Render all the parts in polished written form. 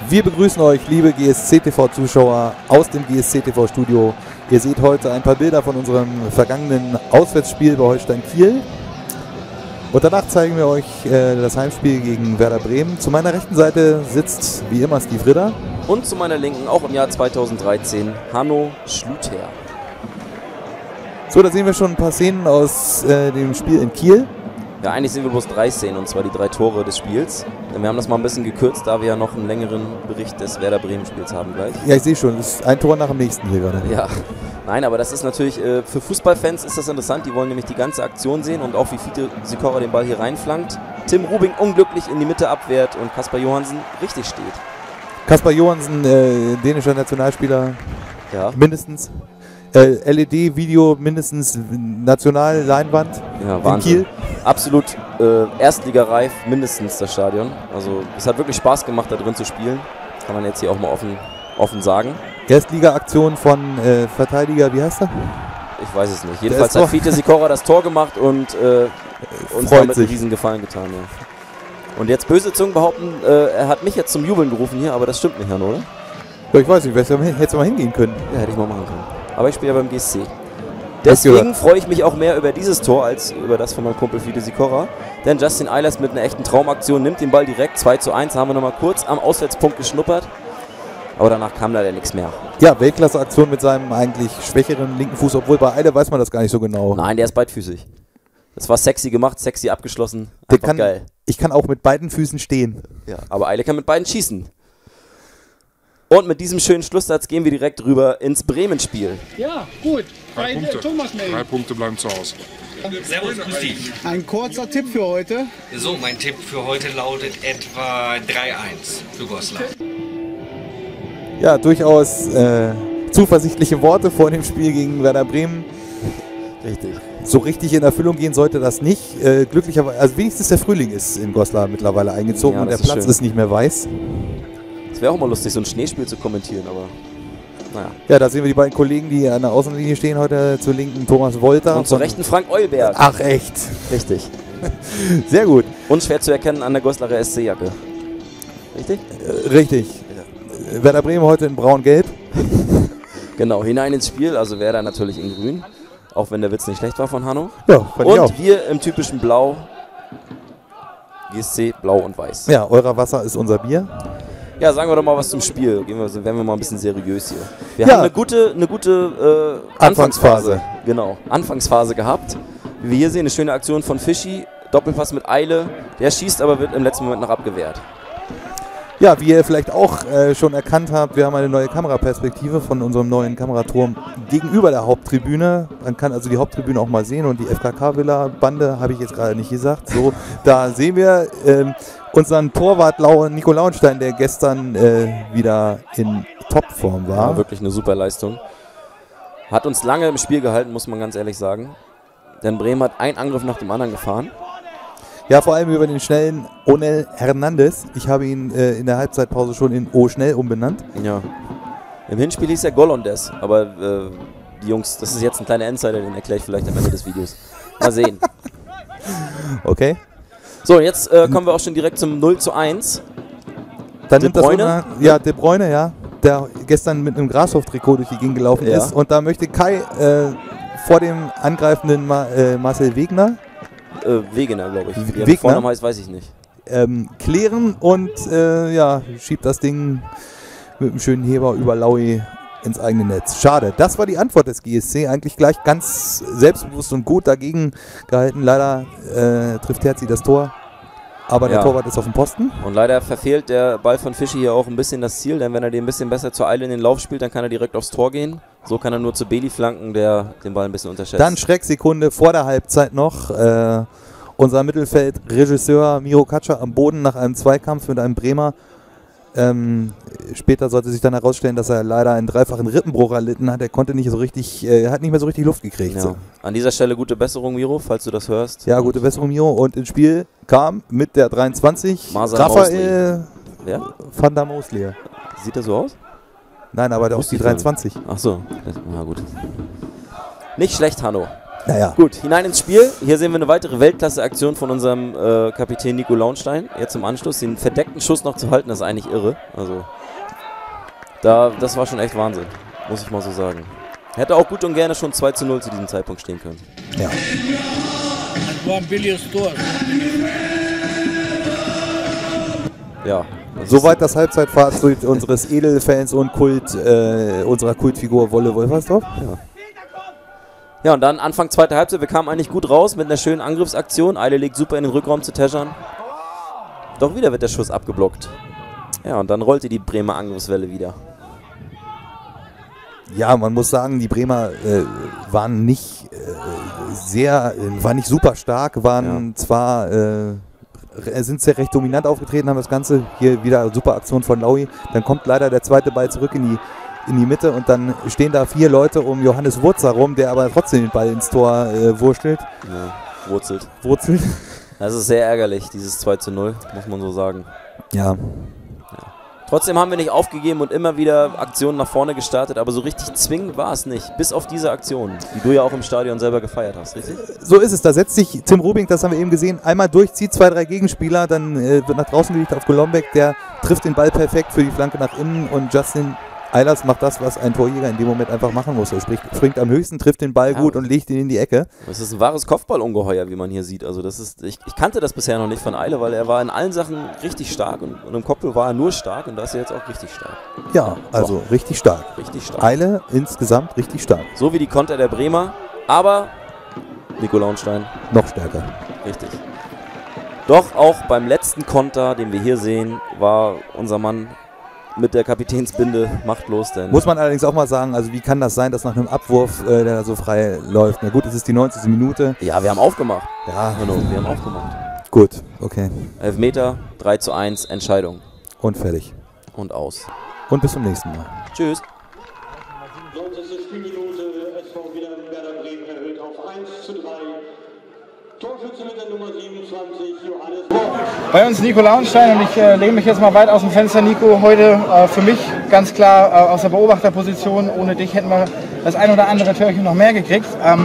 Wir begrüßen euch, liebe GSC-TV-Zuschauer, aus dem GSC-TV-Studio. Ihr seht heute ein paar Bilder von unserem vergangenen Auswärtsspiel bei Holstein Kiel. Und danach zeigen wir euch das Heimspiel gegen Werder Bremen. Zu meiner rechten Seite sitzt wie immer Steve Ritter. Und zu meiner linken, auch im Jahr 2013, Hanno Schlüter. So, da sehen wir schon ein paar Szenen aus dem Spiel in Kiel. Ja, eigentlich sehen wir bloß 3 Szenen, und zwar die 3 Tore des Spiels. Wir haben das mal ein bisschen gekürzt, da wir ja noch einen längeren Bericht des Werder Bremen-Spiels haben gleich. Ja, ich sehe schon, das ist ein Tor nach dem nächsten hier gerade. Ja, nein, aber das ist natürlich, für Fußballfans ist das interessant. Die wollen nämlich die ganze Aktion sehen und auch wie Fiete Sikora den Ball hier reinflankt. Tim Rubing unglücklich in die Mitte abwehrt und Kaspar Johansen richtig steht. Kaspar Johansen, dänischer Nationalspieler, Ja. mindestens. LED-Video mindestens Nationalleinwand Ja, in Wahnsinn. Kiel. Absolut erstligareif, mindestens das Stadion. Also es hat wirklich Spaß gemacht, da drin zu spielen. Kann man jetzt hier auch mal offen sagen. Erstliga-Aktion von Verteidiger, wie heißt er? Ich weiß es nicht. Jedenfalls hat Fiete Sikora das Tor gemacht und uns Freut damit einen sich. riesen Gefallen getan. Ja. Und jetzt böse Zungen behaupten, er hat mich jetzt zum Jubeln gerufen hier, aber das stimmt nicht, Jan, oder? Ja, ich weiß nicht, hättest du mal hingehen können. Ja, hätte ich mal machen können. Aber ich spiele ja beim GSC. Deswegen freue ich mich auch mehr über dieses Tor als über das von meinem Kumpel Fiete Sikora. Denn Justin Eilers mit einer echten Traumaktion nimmt den Ball direkt 2:1. Haben wir nochmal kurz am Auswärtspunkt geschnuppert. Aber danach kam leider nichts mehr. Ja, Weltklasse-Aktion mit seinem eigentlich schwächeren linken Fuß, obwohl bei Eile weiß man das gar nicht so genau. Nein, der ist beidfüßig. Das war sexy gemacht, sexy abgeschlossen. Der Geil. Ich kann auch mit beiden Füßen stehen. Ja, aber Eile kann mit beiden schießen. Und mit diesem schönen Schlusssatz gehen wir direkt rüber ins Bremen-Spiel. Ja, gut. 3 Bei Punkte. Thomas melden. 3 Punkte bleiben zu Hause. Servus, grüß dich. Ein kurzer Tipp für heute. So, mein Tipp für heute lautet etwa 3-1 für Goslar. Ja, durchaus zuversichtliche Worte vor dem Spiel gegen Werder Bremen. Richtig. So richtig in Erfüllung gehen sollte das nicht. Glücklicherweise, also wenigstens der Frühling ist in Goslar mittlerweile eingezogen Ja, und der das ist Platz schön. ist nicht mehr weiß. Es wäre auch mal lustig, so ein Schneespiel zu kommentieren, aber naja. Ja, da sehen wir die beiden Kollegen, die an der Außenlinie stehen heute. Zur linken Thomas Wolter. Und zur rechten Frank Eulberg. Ach echt, Richtig. sehr gut. Unschwer zu erkennen an der Goslarer SC-Jacke. Richtig? Richtig. Werder Bremen heute in braun-gelb. Genau, hinein ins Spiel, also Werder natürlich in grün. Auch wenn der Witz nicht schlecht war von Hanno. Ja, fand ich auch. Und wir im typischen Blau. GSC, Blau und Weiß. Ja, eurer Wasser ist unser Bier. Ja, sagen wir doch mal was zum Spiel. Werden wir mal ein bisschen seriös hier. Wir Ja. haben eine gute Anfangsphase. Genau, Anfangsphase gehabt. Wie wir hier sehen, eine schöne Aktion von Fischi. Doppelpass mit Eile. Der schießt, aber wird im letzten Moment noch abgewehrt. Ja, wie ihr vielleicht auch schon erkannt habt, wir haben eine neue Kameraperspektive von unserem neuen Kameraturm gegenüber der Haupttribüne. Man kann also die Haupttribüne auch mal sehen und die FKK-Villa-Bande habe ich jetzt gerade nicht gesagt. So, da sehen wir unseren Torwart Nico Lauenstein, der gestern wieder in Topform war. War wirklich eine super Leistung. Hat uns lange im Spiel gehalten, muss man ganz ehrlich sagen. Denn Bremen hat einen Angriff nach dem anderen gefahren. Ja, vor allem über den schnellen Onel Hernandez. Ich habe ihn in der Halbzeitpause schon in O schnell umbenannt. Ja. Im Hinspiel hieß er Golondes, aber die Jungs, das ist jetzt ein kleiner Insider, den erkläre ich vielleicht am Ende des Videos. Mal sehen. Okay. So, jetzt kommen wir auch schon direkt zum 0:1. Dann De nimmt das Bruyne? Ja, De Bruyne, ja. Der gestern mit einem Grashof-Trikot durch die Gegend gelaufen Ja. ist. Und da möchte Kai vor dem angreifenden Marcel Wegner Wegener, glaube ich. Wie der Wegner? Vorname heißt, weiß ich nicht. klären und ja, schiebt das Ding mit einem schönen Heber über Laui ins eigene Netz. Schade. Das war die Antwort des GSC. Eigentlich gleich ganz selbstbewusst und gut dagegen gehalten. Leider trifft Terzi das Tor. Aber der Ja. Torwart ist auf dem Posten. Und leider verfehlt der Ball von Fischi hier auch ein bisschen das Ziel, denn wenn er den ein bisschen besser zur Eile in den Lauf spielt, dann kann er direkt aufs Tor gehen. So kann er nur zu Beli flanken, der den Ball ein bisschen unterschätzt. Dann Schrecksekunde vor der Halbzeit noch. Unser Mittelfeldregisseur Miro Katscher am Boden nach einem Zweikampf mit einem Bremer. Später sollte sich dann herausstellen, dass er leider einen dreifachen Rippenbruch erlitten hat. Er konnte nicht so richtig, hat nicht mehr so richtig Luft gekriegt. Ja. So. An dieser Stelle gute Besserung, Miro, falls du das hörst. Ja, gute Besserung, Miro. Und ins Spiel kam mit der 23 Marcel Raphael Wer? van der Moosleer. Sieht er so aus? Nein, aber der ist die 23. Ach so, na gut. Nicht schlecht, Hanno. Naja. Gut, hinein ins Spiel. Hier sehen wir eine weitere Weltklasse-Aktion von unserem Kapitän Nico Lauenstein. Jetzt im Anschluss. Den verdeckten Schuss noch zu halten, ist eigentlich irre. Also Das war schon echt Wahnsinn, muss ich mal so sagen. Hätte auch gut und gerne schon 2:0 zu diesem Zeitpunkt stehen können. Ja. Das war ein billiges Tor. Ja. Soweit das Halbzeitfazit unseres Edelfans und unserer Kultfigur Wolle Wolfersdorf. Ja, und dann Anfang zweiter Halbzeit, wir kamen eigentlich gut raus mit einer schönen Angriffsaktion. Eile legt super in den Rückraum zu Tejan. Doch wieder wird der Schuss abgeblockt. Ja, und dann rollte die Bremer Angriffswelle wieder. Ja, man muss sagen, die Bremer waren nicht super stark, waren zwar sind sehr recht dominant aufgetreten, haben das Ganze hier wieder super Aktion von Laui. Dann kommt leider der zweite Ball zurück in die Mitte und dann stehen da 4 Leute um Johannes Wurzer rum, der aber trotzdem den Ball ins Tor wurschtelt. Ja, wurzelt. Wurzelt. Das ist sehr ärgerlich, dieses 2:0, muss man so sagen. Ja. Trotzdem haben wir nicht aufgegeben und immer wieder Aktionen nach vorne gestartet, aber so richtig zwingend war es nicht. Bis auf diese Aktion, die du ja auch im Stadion selber gefeiert hast, richtig? So ist es. Da setzt sich Tim Rubing, das haben wir eben gesehen, einmal durch, zieht 2, 3 Gegenspieler, dann wird nach draußen gelegt auf Golombek, der trifft den Ball perfekt für die Flanke nach innen und Justin Eilers macht das, was ein Torjäger in dem Moment einfach machen muss. Er springt am höchsten, trifft den Ball gut und legt ihn in die Ecke. Das ist ein wahres Kopfballungeheuer, wie man hier sieht. Also das ist, ich kannte das bisher noch nicht von Eile, weil er war in allen Sachen richtig stark und im Kopfball war er nur stark und da ist er jetzt auch richtig stark. Ja, also richtig stark. Richtig stark. Eile insgesamt richtig stark. So wie die Konter der Bremer, aber Nico Launstein noch stärker. Richtig. Doch auch beim letzten Konter, den wir hier sehen, war unser Mann mit der Kapitänsbinde machtlos. Denn muss man allerdings auch mal sagen, also wie kann das sein, dass nach einem Abwurf der da so frei läuft? Na gut, es ist die 90. Minute. Ja, wir haben aufgemacht. Ja, wir haben aufgemacht. Gut, okay. Elfmeter, 3:1, Entscheidung. Und fertig. Und aus. Und bis zum nächsten Mal. Tschüss. 90. Spielminute, SV wieder Werder Bremen erhöht auf 1:3. Torschütze mit der Nummer 27, Johannes Bock. Bei uns Nico Launstein und ich lehne mich jetzt mal weit aus dem Fenster, Nico. Heute für mich ganz klar aus der Beobachterposition. Ohne dich hätten wir das ein oder andere Türchen noch mehr gekriegt.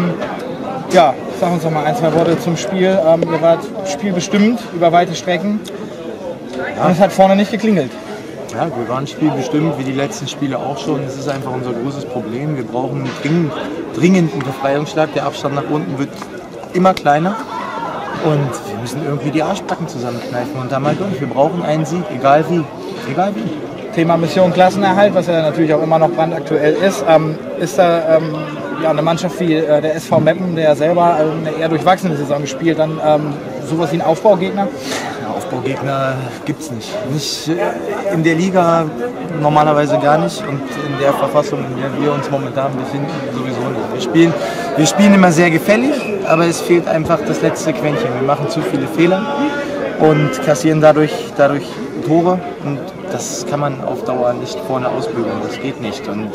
Ja, sag uns doch mal 1, 2 Worte zum Spiel. Ihr wart spielbestimmt über weite Strecken und es hat vorne nicht geklingelt. Ja, wir waren spielbestimmt, wie die letzten Spiele auch schon. Das ist einfach unser großes Problem. Wir brauchen dringend einen Befreiungsschlag. Der Abstand nach unten wird immer kleiner und wir müssen irgendwie die Arschbacken zusammenkneifen und da mal durch. Wir brauchen einen Sieg, egal wie. Egal wie. Thema Mission Klassenerhalt, was ja natürlich auch immer noch brandaktuell ist. Ist da ja, eine Mannschaft wie der SV Meppen, der selber eine eher durchwachsene Saison gespielt, dann sowas wie ein Aufbaugegner? Ja, Aufbaugegner gibt es nicht. Nicht in der Liga normalerweise gar nicht und in der Verfassung, in der wir uns momentan befinden, sowieso nicht. Wir spielen immer sehr gefällig, aber es fehlt einfach das letzte Quäntchen. Wir machen zu viele Fehler und kassieren dadurch Tore und das kann man auf Dauer nicht vorne ausbügeln. Das geht nicht. Und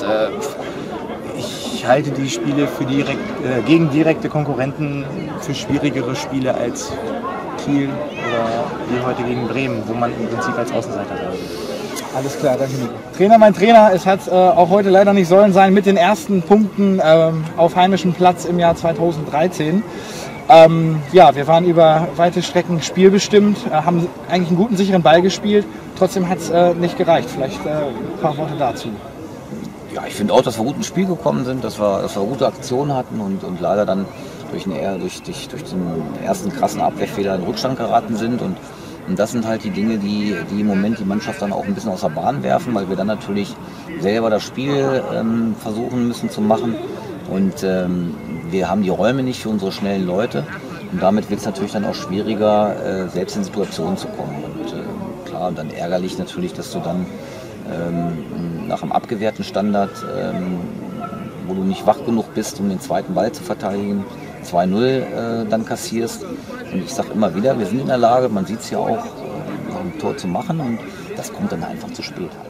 ich halte die Spiele für gegen direkte Konkurrenten für schwierigere Spiele als Kiel oder wie heute gegen Bremen, wo man im Prinzip als Außenseiter sein will. Alles klar, danke Nico. Trainer, mein Trainer, es hat auch heute leider nicht sollen sein mit den ersten Punkten auf heimischem Platz im Jahr 2013. Ja, wir waren über weite Strecken spielbestimmt, haben eigentlich einen guten, sicheren Ball gespielt. Trotzdem hat es nicht gereicht. Vielleicht ein paar Worte dazu. Ja, ich finde auch, dass wir gut ins Spiel gekommen sind, dass wir gute Aktionen hatten und leider dann durch den ersten krassen Abwehrfehler in Rückstand geraten sind. Und das sind halt die Dinge, die im Moment die Mannschaft dann auch ein bisschen aus der Bahn werfen, weil wir dann natürlich selber das Spiel versuchen müssen zu machen. Und wir haben die Räume nicht für unsere schnellen Leute. Und damit wird es natürlich dann auch schwieriger, selbst in Situationen zu kommen. Und klar, dann ärgerlich natürlich, dass du dann nach einem abgewehrten Standard, wo du nicht wach genug bist, um den zweiten Ball zu verteidigen, 2:0 dann kassierst. Und ich sage immer wieder, wir sind in der Lage, man sieht es ja auch, ein Tor zu machen und das kommt dann einfach zu spät.